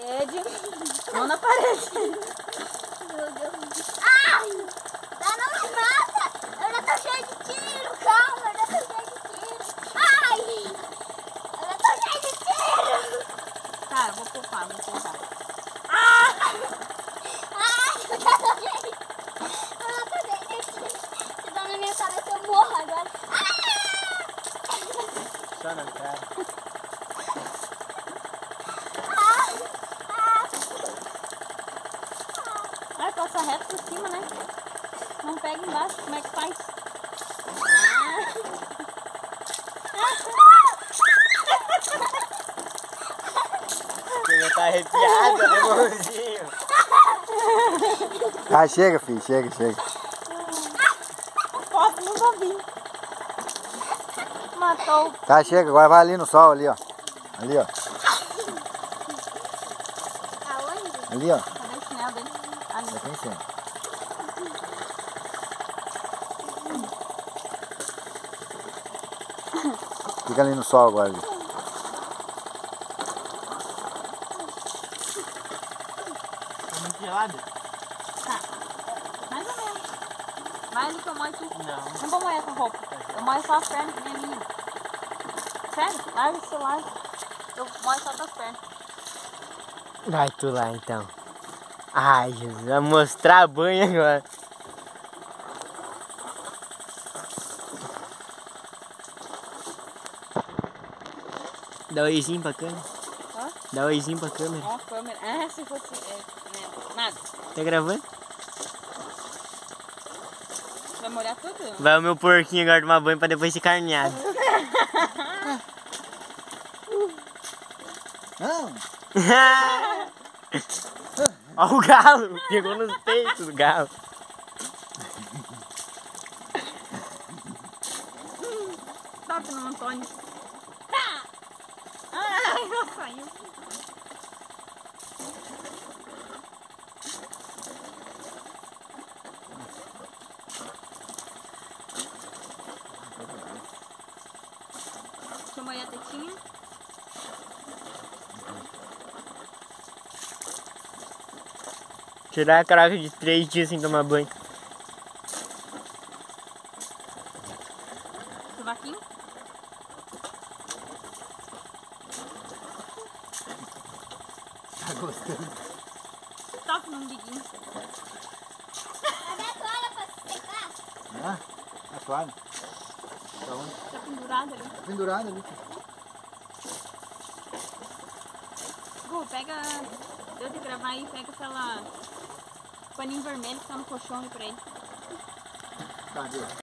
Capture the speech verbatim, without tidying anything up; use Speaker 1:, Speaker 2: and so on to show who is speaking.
Speaker 1: Parede. Não na parede.
Speaker 2: Ai! Dá não me mata! Eu já tô cheio de tiro! Calma, eu já tô cheio de tiro! Ai! Eu já tô cheio de tiro!
Speaker 1: Tá, eu vou poupar, vou poupar.
Speaker 2: Ai! Ai! Eu já tô cheio de Eu já tô cheio de tiro! Se dá na minha cabeça eu morro agora! Ai!
Speaker 3: Só na cara.
Speaker 1: Ai, passa reto por cima, né? Não pega embaixo, como é que faz?
Speaker 3: Você já tá arrepiada, meu irmãozinho.
Speaker 4: Ah, chega, filho, chega, chega.
Speaker 1: Posso, não vou vir. Matou.
Speaker 4: Tá, chega, agora vai ali no sol, ali, ó. Ali, ó.
Speaker 2: Aonde?
Speaker 4: Ali, ó.
Speaker 1: Cadê o chinelo dele? Ali.
Speaker 4: Aqui em cima. Fica ali no sol agora, ali.
Speaker 3: Tá muito gelado?
Speaker 1: Tá. Mais ou menos. Vai ali que eu molho tudo.
Speaker 3: Não.
Speaker 1: Não vou molhar essa roupa. Eu molho só as pernas, que nem a minha. Sério? Larga o celular. Eu molho só das pernas.
Speaker 3: Vai tu lá então. Ai, Jesus, vai mostrar a banha agora. Dá um oizinho pra câmera.
Speaker 1: Hã?
Speaker 3: Dá um oizinho pra câmera.
Speaker 1: Ó, a câmera. Ah, se fosse. É, né, nada.
Speaker 3: Tá gravando?
Speaker 1: Vai molhar tudo?
Speaker 3: Vai o meu porquinho agora tomar banho pra depois ser carneado.
Speaker 4: Não!
Speaker 3: Ó o galo, pegou nos peitos do galo.
Speaker 1: Toque no Antônio. Tá! Ai, não saiu. Deixa eu molhar a tetinha.
Speaker 3: Tirar a caraca de três dias sem tomar banho.
Speaker 1: Sovaquinho.
Speaker 4: Tá gostando?
Speaker 1: Toque no umbiguinho.
Speaker 2: Cadê a toalha pra se secar?
Speaker 4: Ah, a toalha. Tá onde?
Speaker 1: Tá pendurado ali.
Speaker 4: Tá pendurado ali.
Speaker 1: Gu, pega. Deu de gravar aí, pega aquela paninho vermelho que tá no colchão aí pra ele.
Speaker 4: Cadê?